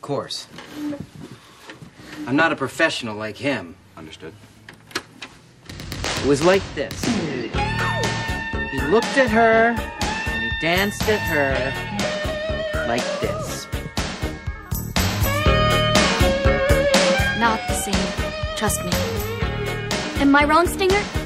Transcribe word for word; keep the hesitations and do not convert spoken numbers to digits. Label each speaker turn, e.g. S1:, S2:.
S1: course. I'm not a professional like him.
S2: Understood.
S1: It was like this. He looked at her, and he danced at her like this.
S3: Not the same. Trust me. Am I wrong, Stinger?